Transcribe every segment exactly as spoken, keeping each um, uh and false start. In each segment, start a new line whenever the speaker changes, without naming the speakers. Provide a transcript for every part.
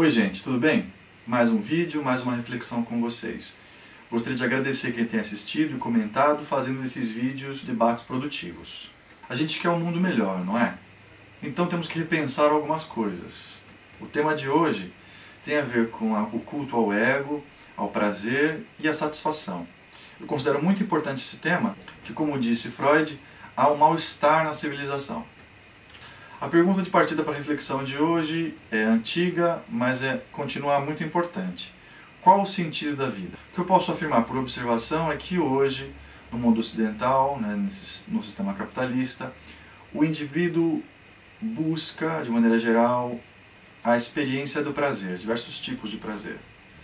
Oi gente, tudo bem? Mais um vídeo, mais uma reflexão com vocês. Gostaria de agradecer quem tem assistido e comentado, fazendo desses vídeos debates produtivos. A gente quer um mundo melhor, não é? Então temos que repensar algumas coisas. O tema de hoje tem a ver com o culto ao ego, ao prazer e à satisfação. Eu considero muito importante esse tema, porque, como disse Freud, há um mal-estar na civilização. A pergunta de partida para a reflexão de hoje é antiga, mas é, continua muito importante. Qual o sentido da vida? O que eu posso afirmar por observação é que hoje, no mundo ocidental, né, no sistema capitalista, o indivíduo busca, de maneira geral, a experiência do prazer, diversos tipos de prazer.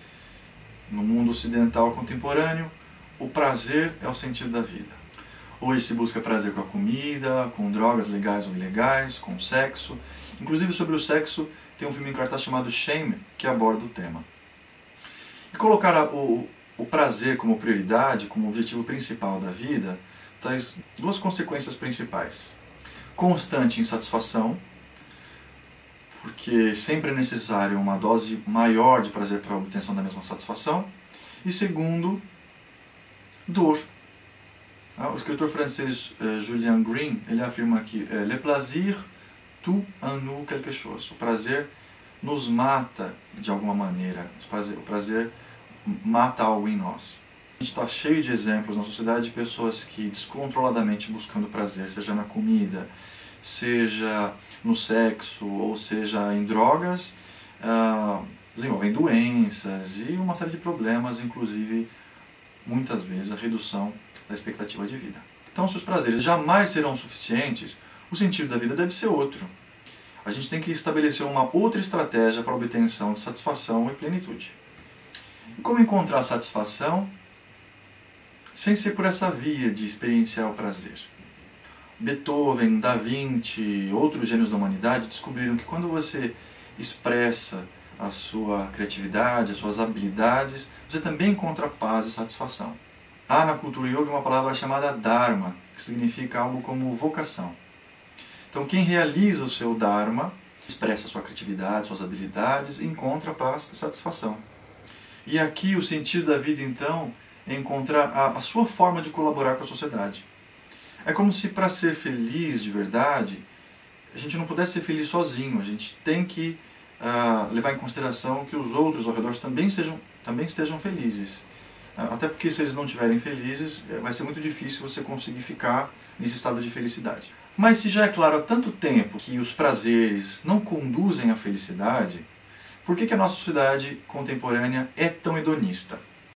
No mundo ocidental contemporâneo, o prazer é o sentido da vida. Hoje se busca prazer com a comida, com drogas legais ou ilegais, com sexo. Inclusive sobre o sexo tem um filme em cartaz chamado Shame, que aborda o tema. E colocar o, o prazer como prioridade, como objetivo principal da vida, traz duas consequências principais. Constante insatisfação, porque sempre é necessário uma dose maior de prazer para a obtenção da mesma satisfação. E segundo, dor. O escritor francês Julian Green, ele afirma que le plaisir tue en nous quelque chose. O prazer nos mata de alguma maneira. O prazer, o prazer mata algo em nós. A gente está cheio de exemplos na sociedade de pessoas que descontroladamente buscando prazer, seja na comida, seja no sexo, ou seja em drogas, uh, desenvolvem doenças e uma série de problemas, inclusive muitas vezes a redução da expectativa de vida. Então, se os prazeres jamais serão suficientes, o sentido da vida deve ser outro. A gente tem que estabelecer uma outra estratégia para a obtenção de satisfação e plenitude. E como encontrar satisfação sem ser por essa via de experienciar o prazer? Beethoven, Da Vinci, outros gênios da humanidade descobriram que quando você expressa a sua criatividade, as suas habilidades, você também encontra paz e satisfação. Há na cultura yoga uma palavra chamada Dharma, que significa algo como vocação. Então quem realiza o seu Dharma, expressa a sua criatividade, suas habilidades, encontra paz e satisfação. E aqui o sentido da vida então é encontrar a, a sua forma de colaborar com a sociedade. É como se para ser feliz de verdade, a gente não pudesse ser feliz sozinho, a gente tem que uh, levar em consideração que os outros ao redor também, sejam, também estejam felizes. Até porque se eles não estiverem felizes, vai ser muito difícil você conseguir ficar nesse estado de felicidade. Mas se já é claro há tanto tempo que os prazeres não conduzem à felicidade, por que que a nossa sociedade contemporânea é tão hedonista?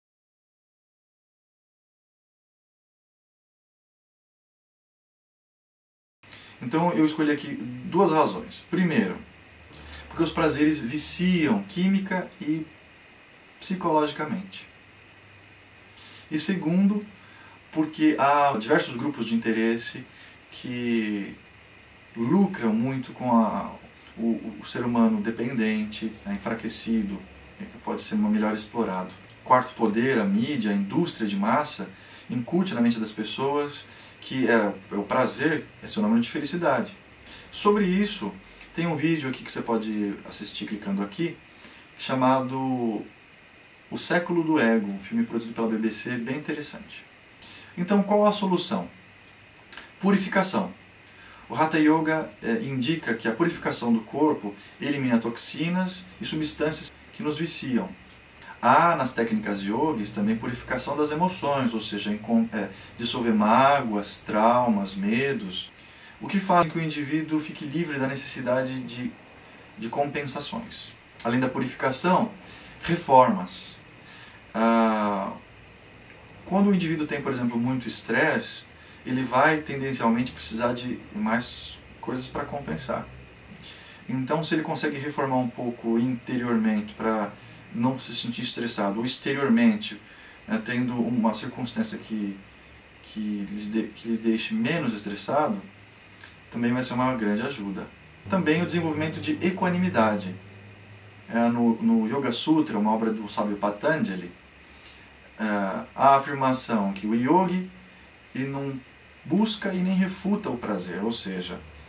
Então eu escolhi aqui duas razões. Primeiro, porque os prazeres viciam química e psicologicamente. E segundo, porque há diversos grupos de interesse que lucram muito com a, o, o ser humano dependente, né, enfraquecido, que pode ser melhor explorado. Quarto poder, a mídia, a indústria de massa, incute na mente das pessoas que é, é o prazer é sinônimo de felicidade. Sobre isso, tem um vídeo aqui que você pode assistir clicando aqui, chamado O Século do Ego, um filme produzido pela B B C, bem interessante. Então, qual a solução? Purificação. O Hatha Yoga é, indica que a purificação do corpo elimina toxinas e substâncias que nos viciam. Há nas técnicas yogis também purificação das emoções, ou seja, em, é, dissolver mágoas, traumas, medos, o que faz com que o indivíduo fique livre da necessidade de, de compensações. Além da purificação, reformas. Ah, quando o indivíduo tem, por exemplo, muito estresse, ele vai tendencialmente precisar de mais coisas para compensar. Então, se ele consegue reformar um pouco interiormente para não se sentir estressado, ou exteriormente, né, tendo uma circunstância que, que, lhe de, que lhe deixe menos estressado, também vai ser uma grande ajuda. Também o desenvolvimento de equanimidade. É, no, no Yoga Sutra, uma obra do sábio Patanjali, é, há a afirmação que o yogi ele não busca e nem refuta o prazer, ou seja,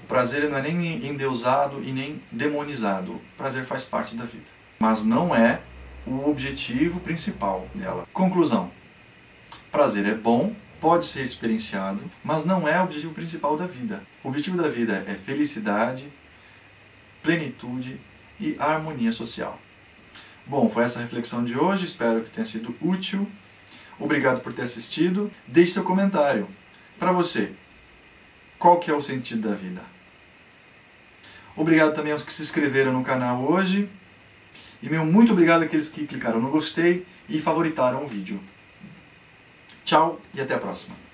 O prazer não é nem endeusado e nem demonizado. O prazer faz parte da vida, mas não é o objetivo principal dela. Conclusão. Prazer é bom, pode ser experienciado, mas não é o objetivo principal da vida. O objetivo da vida é felicidade, plenitude e harmonia social. Bom, foi essa a reflexão de hoje, espero que tenha sido útil. Obrigado por ter assistido. Deixe seu comentário. Para você, qual que é o sentido da vida? Obrigado também aos que se inscreveram no canal hoje. E meu muito obrigado àqueles que clicaram no gostei e favoritaram o vídeo. Tchau e até a próxima.